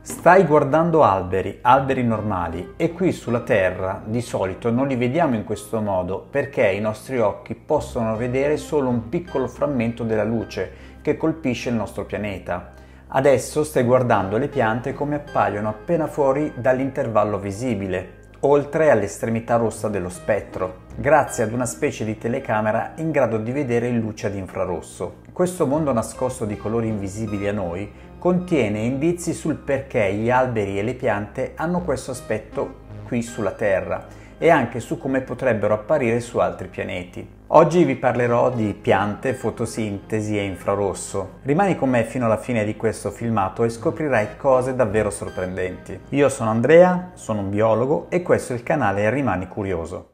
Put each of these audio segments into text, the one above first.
Stai guardando alberi, alberi normali, e qui sulla Terra di solito non li vediamo in questo modo perché i nostri occhi possono vedere solo un piccolo frammento della luce che colpisce il nostro pianeta. Adesso stai guardando le piante come appaiono appena fuori dall'intervallo visibile, oltre all'estremità rossa dello spettro, grazie ad una specie di telecamera in grado di vedere in luce ad infrarosso. Questo mondo nascosto di colori invisibili a noi contiene indizi sul perché gli alberi e le piante hanno questo aspetto qui sulla Terra e anche su come potrebbero apparire su altri pianeti. Oggi vi parlerò di piante, fotosintesi e infrarosso. Rimani con me fino alla fine di questo filmato e scoprirai cose davvero sorprendenti. Io sono Andrea, sono un biologo e questo è il canale Rimani Curioso.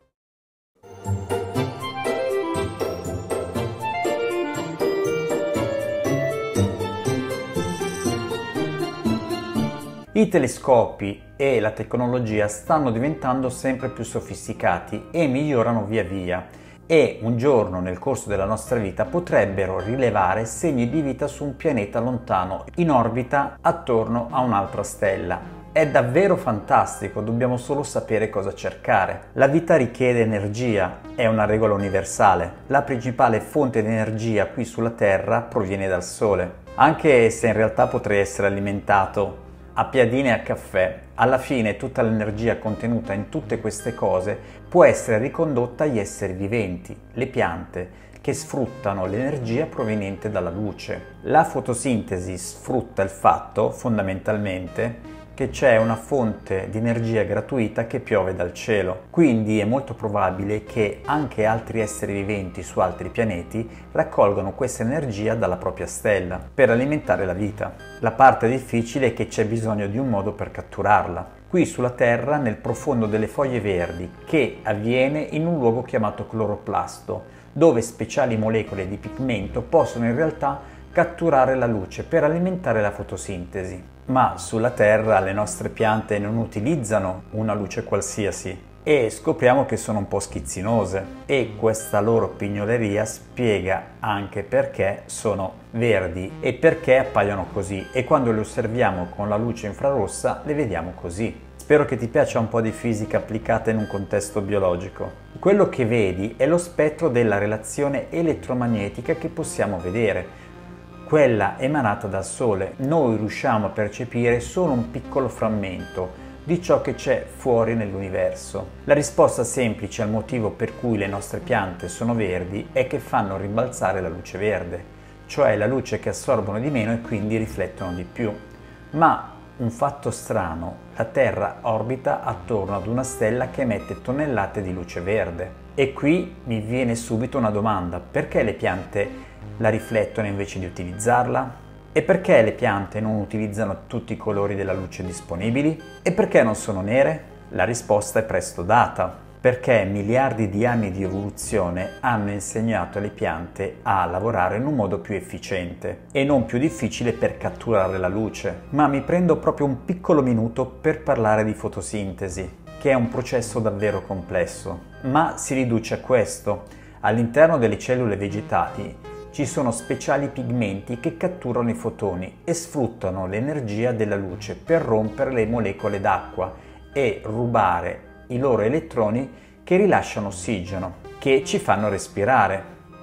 I telescopi e la tecnologia stanno diventando sempre più sofisticati e migliorano via via e un giorno nel corso della nostra vita potrebbero rilevare segni di vita su un pianeta lontano in orbita attorno a un'altra stella. È davvero fantastico, dobbiamo solo sapere cosa cercare. La vita richiede energia, è una regola universale. La principale fonte di energia qui sulla Terra proviene dal Sole, anche se in realtà potrei essere alimentato a piadine e a caffè. Alla fine tutta l'energia contenuta in tutte queste cose può essere ricondotta agli esseri viventi, le piante, che sfruttano l'energia proveniente dalla luce. La fotosintesi sfrutta il fatto, fondamentalmente, che c'è una fonte di energia gratuita che piove dal cielo. Quindi è molto probabile che anche altri esseri viventi su altri pianeti raccolgano questa energia dalla propria stella per alimentare la vita. La parte difficile è che c'è bisogno di un modo per catturarla. Qui sulla Terra, nel profondo delle foglie verdi, che avviene in un luogo chiamato cloroplasto, dove speciali molecole di pigmento possono in realtà catturare la luce per alimentare la fotosintesi. Ma sulla Terra le nostre piante non utilizzano una luce qualsiasi e scopriamo che sono un po' schizzinose e questa loro pignoleria spiega anche perché sono verdi e perché appaiono così e quando le osserviamo con la luce infrarossa le vediamo così. Spero che ti piaccia un po' di fisica applicata in un contesto biologico. Quello che vedi è lo spettro della relazione elettromagnetica che possiamo vedere, quella emanata dal Sole. Noi riusciamo a percepire solo un piccolo frammento di ciò che c'è fuori nell'universo. La risposta semplice al motivo per cui le nostre piante sono verdi è che fanno rimbalzare la luce verde, cioè la luce che assorbono di meno e quindi riflettono di più. Ma un fatto strano, la Terra orbita attorno ad una stella che emette tonnellate di luce verde. E qui mi viene subito una domanda: perché le piante la riflettono invece di utilizzarla? E perché le piante non utilizzano tutti i colori della luce disponibili? E perché non sono nere? La risposta è presto data. Perché miliardi di anni di evoluzione hanno insegnato alle piante a lavorare in un modo più efficiente e non più difficile per catturare la luce. Ma mi prendo proprio un piccolo minuto per parlare di fotosintesi, che è un processo davvero complesso, ma si riduce a questo. All'interno delle cellule vegetali ci sono speciali pigmenti che catturano i fotoni e sfruttano l'energia della luce per rompere le molecole d'acqua e rubare i loro elettroni che rilasciano ossigeno, che ci fanno respirare.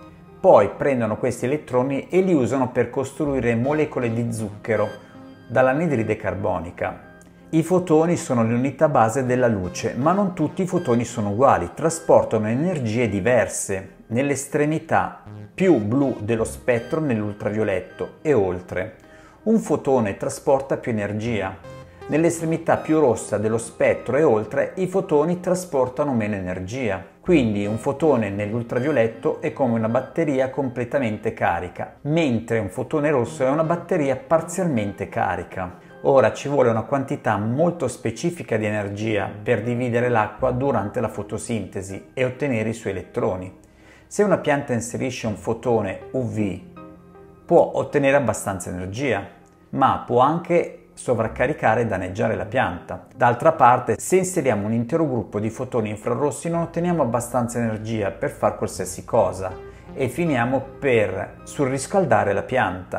Poi prendono questi elettroni e li usano per costruire molecole di zucchero dall'anidride carbonica. I fotoni sono le unità base della luce, ma non tutti i fotoni sono uguali, trasportano energie diverse nell'estremità più blu dello spettro nell'ultravioletto e oltre. Un fotone trasporta più energia. Nell'estremità più rossa dello spettro e oltre i fotoni trasportano meno energia. Quindi un fotone nell'ultravioletto è come una batteria completamente carica, mentre un fotone rosso è una batteria parzialmente carica. Ora ci vuole una quantità molto specifica di energia per dividere l'acqua durante la fotosintesi e ottenere i suoi elettroni. Se una pianta inserisce un fotone UV può ottenere abbastanza energia, ma può anche sovraccaricare e danneggiare la pianta. D'altra parte, se inseriamo un intero gruppo di fotoni infrarossi non otteniamo abbastanza energia per fare qualsiasi cosa e finiamo per surriscaldare la pianta.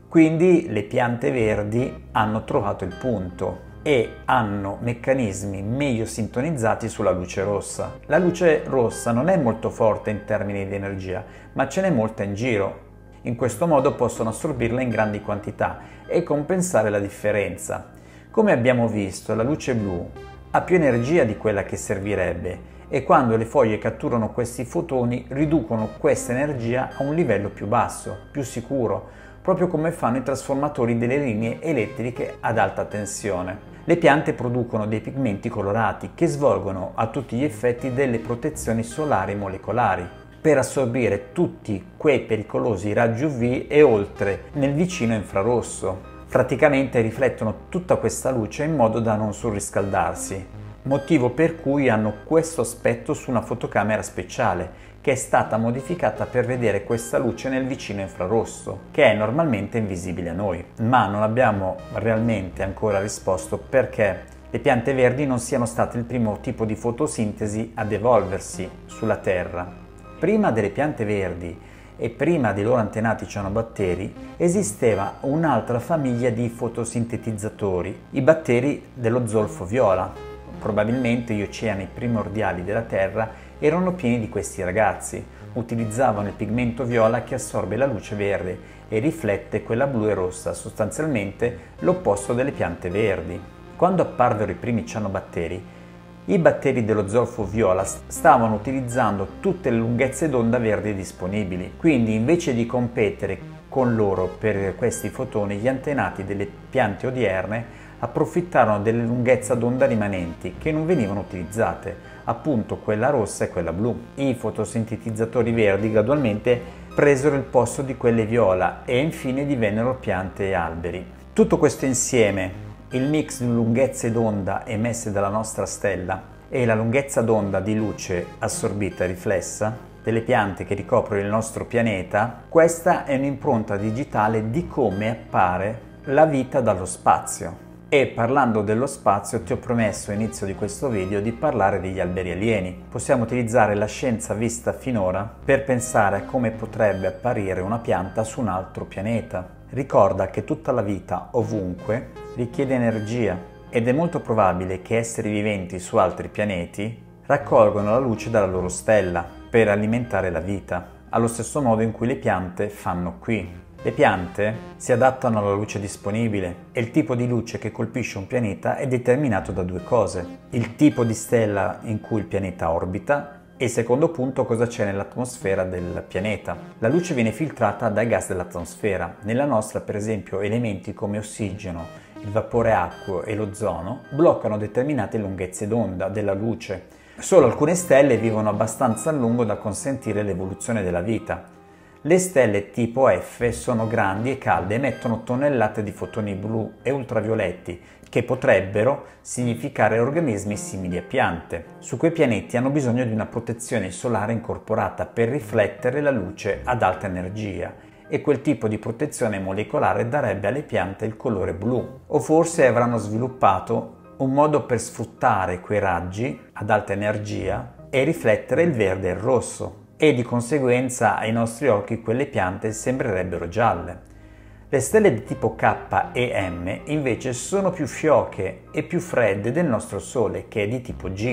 Quindi le piante verdi hanno trovato il punto e hanno meccanismi meglio sintonizzati sulla luce rossa. La luce rossa non è molto forte in termini di energia, ma ce n'è molta in giro. In questo modo possono assorbirla in grandi quantità e compensare la differenza. Come abbiamo visto, la luce blu ha più energia di quella che servirebbe e quando le foglie catturano questi fotoni riducono questa energia a un livello più basso, più sicuro, proprio come fanno i trasformatori delle linee elettriche ad alta tensione. Le piante producono dei pigmenti colorati che svolgono a tutti gli effetti delle protezioni solari molecolari per assorbire tutti quei pericolosi raggi UV e oltre nel vicino infrarosso. Praticamente riflettono tutta questa luce in modo da non surriscaldarsi, motivo per cui hanno questo aspetto su una fotocamera speciale che è stata modificata per vedere questa luce nel vicino infrarosso, che è normalmente invisibile a noi. Ma non abbiamo realmente ancora risposto perché le piante verdi non siano state il primo tipo di fotosintesi ad evolversi sulla Terra. Prima delle piante verdi e prima dei loro antenati cianobatteri esisteva un'altra famiglia di fotosintetizzatori, i batteri dello zolfo viola. Probabilmente gli oceani primordiali della Terra erano pieni di questi ragazzi. Utilizzavano il pigmento viola che assorbe la luce verde e riflette quella blu e rossa, sostanzialmente l'opposto delle piante verdi. Quando apparvero i primi cianobatteri, i batteri dello zolfo viola stavano utilizzando tutte le lunghezze d'onda verdi disponibili, quindi invece di competere con loro per questi fotoni, gli antenati delle piante odierne approfittarono delle lunghezze d'onda rimanenti che non venivano utilizzate, appunto quella rossa e quella blu. I fotosintetizzatori verdi gradualmente presero il posto di quelle viola e infine divennero piante e alberi. Tutto questo insieme, il mix di lunghezze d'onda emesse dalla nostra stella e la lunghezza d'onda di luce assorbita e riflessa delle piante che ricoprono il nostro pianeta, questa è un'impronta digitale di come appare la vita dallo spazio. E parlando dello spazio ti ho promesso all'inizio di questo video di parlare degli alberi alieni. Possiamo utilizzare la scienza vista finora per pensare a come potrebbe apparire una pianta su un altro pianeta. Ricorda che tutta la vita, ovunque, richiede energia ed è molto probabile che esseri viventi su altri pianeti raccolgono la luce dalla loro stella per alimentare la vita, allo stesso modo in cui le piante fanno qui. Le piante si adattano alla luce disponibile e il tipo di luce che colpisce un pianeta è determinato da due cose: il tipo di stella in cui il pianeta orbita e il secondo punto, cosa c'è nell'atmosfera del pianeta. La luce viene filtrata dai gas dell'atmosfera. Nella nostra, per esempio, elementi come ossigeno, il vapore acqueo e l'ozono bloccano determinate lunghezze d'onda della luce. Solo alcune stelle vivono abbastanza a lungo da consentire l'evoluzione della vita. Le stelle tipo F sono grandi e calde, emettono tonnellate di fotoni blu e ultravioletti che potrebbero significare organismi simili a piante. Su quei pianeti hanno bisogno di una protezione solare incorporata per riflettere la luce ad alta energia e quel tipo di protezione molecolare darebbe alle piante il colore blu. O forse avranno sviluppato un modo per sfruttare quei raggi ad alta energia e riflettere il verde e il rosso. E di conseguenza ai nostri occhi quelle piante sembrerebbero gialle. Le stelle di tipo K e M invece sono più fioche e più fredde del nostro Sole, che è di tipo G.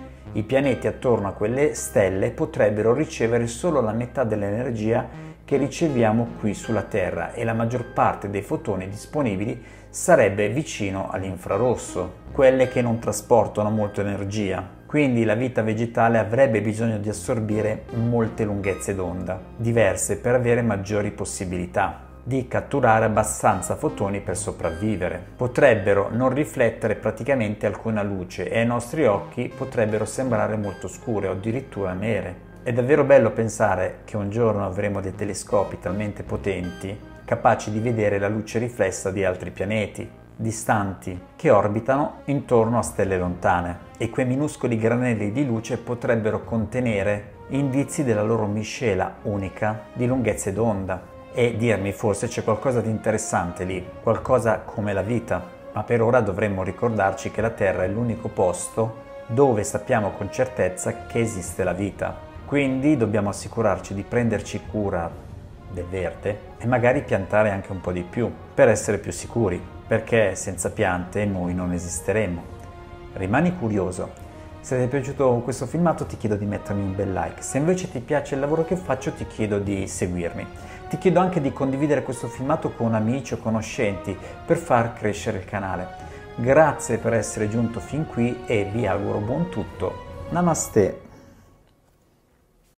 I pianeti attorno a quelle stelle potrebbero ricevere solo la metà dell'energia che riceviamo qui sulla Terra e la maggior parte dei fotoni disponibili sarebbe vicino all'infrarosso, quelle che non trasportano molta energia. Quindi la vita vegetale avrebbe bisogno di assorbire molte lunghezze d'onda diverse per avere maggiori possibilità di catturare abbastanza fotoni per sopravvivere. Potrebbero non riflettere praticamente alcuna luce e ai nostri occhi potrebbero sembrare molto scure o addirittura nere. È davvero bello pensare che un giorno avremo dei telescopi talmente potenti capaci di vedere la luce riflessa di altri pianeti distanti che orbitano intorno a stelle lontane e quei minuscoli granelli di luce potrebbero contenere indizi della loro miscela unica di lunghezze d'onda e dirmi forse c'è qualcosa di interessante lì, qualcosa come la vita, ma per ora dovremmo ricordarci che la Terra è l'unico posto dove sappiamo con certezza che esiste la vita. Quindi dobbiamo assicurarci di prenderci cura del verde e magari piantare anche un po' di più per essere più sicuri, perché senza piante noi non esisteremmo. Rimani curioso. Se ti è piaciuto questo filmato ti chiedo di mettermi un bel like, se invece ti piace il lavoro che faccio ti chiedo di seguirmi. Ti chiedo anche di condividere questo filmato con amici o conoscenti per far crescere il canale. Grazie per essere giunto fin qui e vi auguro buon tutto. Namaste!